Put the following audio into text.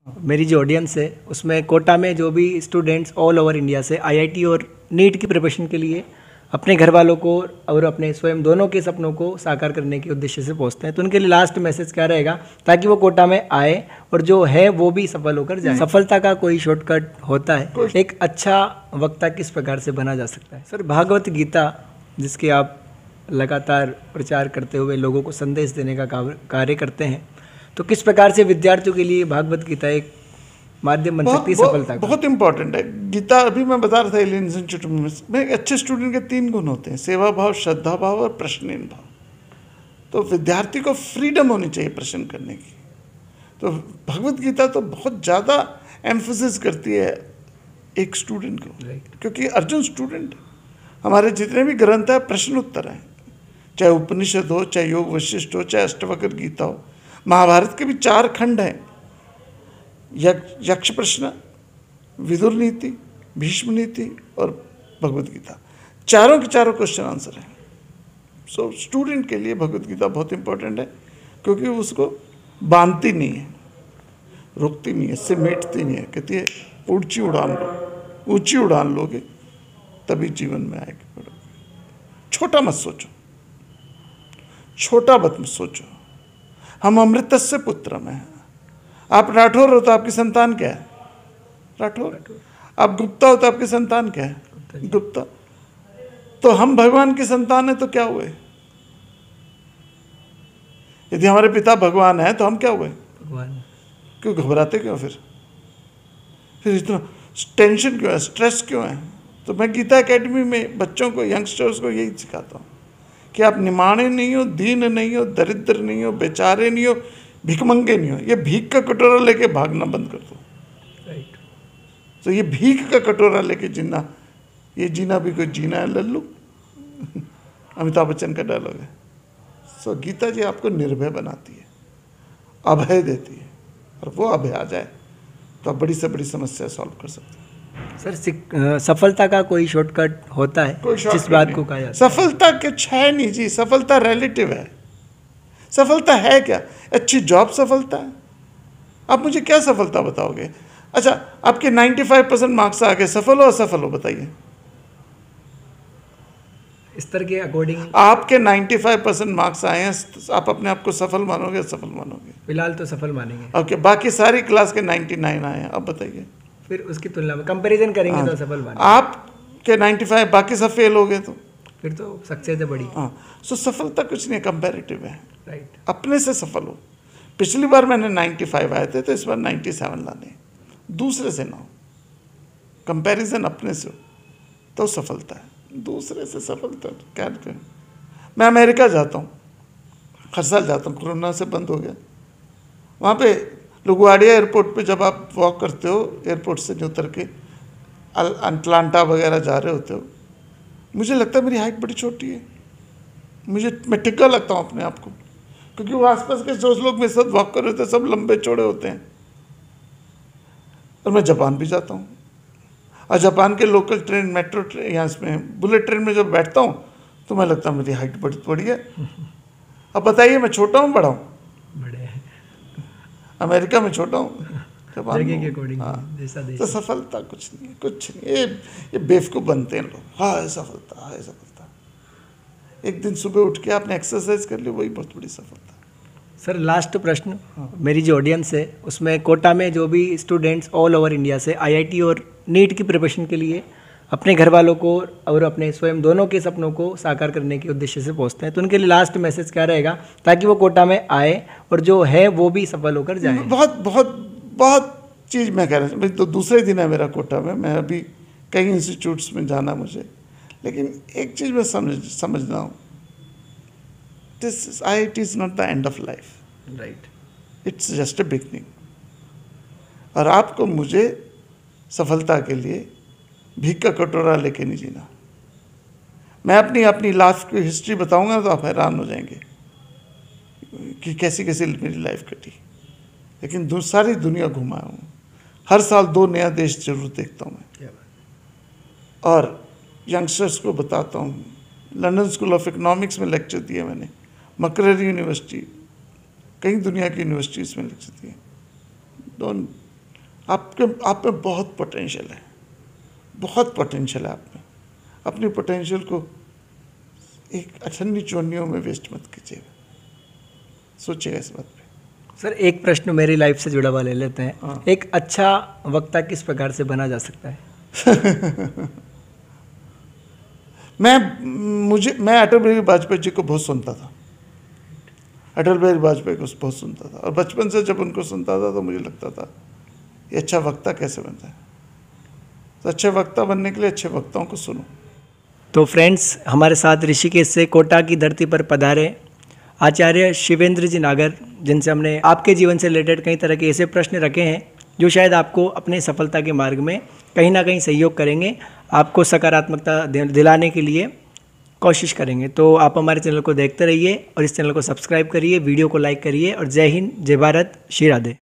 मेरी जो ऑडियंस है उसमें कोटा में जो भी स्टूडेंट्स ऑल ओवर इंडिया से आईआईटी और नीट की प्रिपरेशन के लिए अपने घर वालों को और अपने स्वयं दोनों के सपनों को साकार करने के उद्देश्य से पहुंचते हैं, तो उनके लिए लास्ट मैसेज क्या रहेगा ताकि वो कोटा में आए और जो है वो भी सफल होकर जाए? सफलता का कोई शॉर्टकट होता है? एक अच्छा वक्ता किस प्रकार से बना जा सकता है? सर, भागवत गीता जिसके आप लगातार प्रचार करते हुए लोगों को संदेश देने का कार्य करते हैं, तो किस प्रकार से विद्यार्थियों के लिए भागवत गीता एक माध्यम बन सकती है सफलता का? बहुत इंपॉर्टेंट है गीता। अभी मैं बता रहा था एलियंस इंस्टीट्यूट में एक अच्छे स्टूडेंट के 3 गुण होते हैं: सेवा भाव, श्रद्धा भाव और प्रश्नहीन भाव। तो विद्यार्थी को फ्रीडम होनी चाहिए प्रश्न करने की। तो भगवत गीता तो बहुत ज़्यादा एम्फोसिस करती है एक स्टूडेंट को, क्योंकि अर्जुन स्टूडेंट, हमारे जितने भी ग्रंथ है प्रश्न उत्तर हैं, चाहे उपनिषद हो, चाहे योग वशिष्ठ हो, चाहे अष्टवक्र गीता हो। महाभारत के भी 4 खंड हैं: यक्ष प्रश्न, विदुर नीति, भीष्म नीति और भगवत गीता। चारों के चारों क्वेश्चन आंसर हैं। सो स्टूडेंट के लिए भगवत गीता बहुत इंपॉर्टेंट है, क्योंकि उसको बांधती नहीं है, रुकती नहीं है, सिमेटती नहीं है। कहती है ऊंची उड़ान लो, ऊंची उड़ान लोगे तभी जीवन में आएगी, बढ़ोगे। छोटा मत सोचो, छोटा मत सोचो। हम अमृतस्य पुत्रम हैं। आप राठौर हो तो आपकी संतान क्या है? राठौर। आप गुप्ता हो तो आपकी संतान क्या है? गुप्ता। तो हम भगवान की संतान है तो क्या हुए? यदि हमारे पिता भगवान है तो हम क्या हुए? भगवान। क्यों घबराते क्यों? फिर इतना टेंशन क्यों है, स्ट्रेस क्यों है? तो मैं गीता एकेडमी में बच्चों को, यंगस्टर्स को यही सिखाता हूँ कि आप निमाणे नहीं हो, दीन नहीं हो, दरिद्र नहीं हो, बेचारे नहीं हो, भिखमंगे नहीं हो। ये भीख का कटोरा लेके भागना बंद कर दो। राइट। तो ये भीख का कटोरा लेके जीना, ये जीना भी कोई जीना है लल्लू। अमिताभ बच्चन का डायलॉग है। सो गीता जी आपको निर्भय बनाती है, अभय देती है, और वो अभय आ जाए तो आप बड़ी से बड़ी समस्या सॉल्व कर सकते हैं। सर, सफलता का कोई शॉर्टकट होता है? जिस बात को कहा जाता है सफलता कुछ है नहीं जी, सफलता रिलेटिव है। सफलता है क्या? अच्छी जॉब सफलता है? आप मुझे क्या सफलता बताओगे? अच्छा, आपके 95% मार्क्स आ गए, सफल हो असफल हो? बताइए। स्तर के अकॉर्डिंग आपके 95% मार्क्स आए हैं, आप अपने आप को सफल मानोगे असफल मानोगे? फिलहाल तो सफल मानेंगे। ओके, बाकी सारी क्लास के 99 आए हैं, अब बताइए। फिर उसकी तुलना में कंपैरिजन करेंगे तो सफल मानेंगे। आपके 95 बाकी सब फेल हो गए तो फिर तो सक्सेस है बड़ी। हाँ। सो सफलता कुछ नहीं, कंपैरेटिव है। राइट। अपने से सफल हो। पिछली बार मैंने 95 आए थे, तो इस बार 97 लाने। दूसरे से ना हो, कंपैरिजन अपने से हो तो सफलता है। दूसरे से सफलता क्या? मैं अमेरिका जाता हूँ, हर साल जाता हूँ, कोरोना से बंद हो गया। वहाँ पे लुगवाडिया एयरपोर्ट पे जब आप वॉक करते हो, एयरपोर्ट से जो उतर के अटलांटा वगैरह जा रहे होते हो, मुझे लगता है मेरी हाइट बड़ी छोटी है। मैं टिक्का लगता हूँ अपने आप को, क्योंकि वो आसपास के जो लोग मेरे साथ वॉक कर रहे होते हैं सब लंबे चौड़े होते हैं। और मैं जापान भी जाता हूँ, और जापान के लोकल ट्रेन, मेट्रो ट्रेन, यहाँ इसमें बुलेट ट्रेन में जब बैठता हूँ तो मैं लगता है मेरी हाइट बड़ी है। अब बताइए, मैं छोटा हूँ बड़ा हूँ? बड़े। अमेरिका में छोटा हूँ, जापान के अकॉर्डिंग। हाँ। तो सफलता कुछ नहीं है, कुछ नहीं। ये बेवकूफ़ बनते हैं लोग। हाँ सफलता, हाँ सफलता। एक दिन सुबह उठ के आपने एक्सरसाइज कर ली, वही बहुत बड़ी सफलता। सर, लास्ट प्रश्न। मेरी जो ऑडियंस है उसमें कोटा में जो भी स्टूडेंट्स ऑल ओवर इंडिया से आईआईटी और नीट की प्रिपरेशन के लिए अपने घर वालों को और अपने स्वयं दोनों के सपनों को साकार करने के उद्देश्य से पहुंचते हैं, तो उनके लिए लास्ट मैसेज क्या रहेगा ताकि वो कोटा में आए और जो है वो भी सफल होकर जाए? बहुत बहुत बहुत चीज़ मैं कह रहा हूँ। तो दूसरे दिन है मेरा कोटा में, मैं अभी कई इंस्टीट्यूट्स में जाना मुझे, लेकिन एक चीज़ मैं समझना हूँ, this IIT is not the end of life. Right. It's just a beginning. और आपको मुझे सफलता के लिए भीख का कटोरा लेके नहीं जीना। मैं अपनी लाइफ की हिस्ट्री बताऊंगा तो आप हैरान हो जाएंगे कि कैसी कैसी मेरी लाइफ कटी। लेकिन सारी दुनिया घुमाया हूँ, हर साल 2 नया देश जरूर देखता हूँ मैं, और यंगस्टर्स को बताता हूँ। लंदन स्कूल ऑफ इकोनॉमिक्स में लेक्चर दिए मैंने, मकरेरी यूनिवर्सिटी, कई दुनिया की यूनिवर्सिटीज़ में लेक्चर दिए। आप में बहुत पोटेंशियल है, बहुत पोटेंशियल है आप में। अपनी पोटेंशियल को एक अठन्नी चोनियों में वेस्ट मत कीजिएगा, सोचिएगा इस बात पे। सर एक प्रश्न मेरी लाइफ से जुड़ा हुआ ले लेते हैं। हाँ। एक अच्छा वक्ता किस प्रकार से बना जा सकता है? मैं अटल बिहारी वाजपेयी जी को बहुत सुनता था, अटल बिहारी वाजपेयी को बहुत सुनता था, और बचपन से जब उनको सुनता था तो मुझे लगता था ये अच्छा वक्ता कैसे बनता है। तो अच्छे वक्ता बनने के लिए अच्छे वक्ताओं को सुनो। तो फ्रेंड्स, हमारे साथ ऋषिकेश से कोटा की धरती पर पधारे आचार्य शिवेंद्र जी नागर, जिनसे हमने आपके जीवन से रिलेटेड कई तरह के ऐसे प्रश्न रखे हैं जो शायद आपको अपने सफलता के मार्ग में कहीं ना कहीं सहयोग करेंगे, आपको सकारात्मकता दिलाने के लिए कोशिश करेंगे। तो आप हमारे चैनल को देखते रहिए और इस चैनल को सब्सक्राइब करिए, वीडियो को लाइक करिए, और जय हिंद, जय भारत, श्री राधे।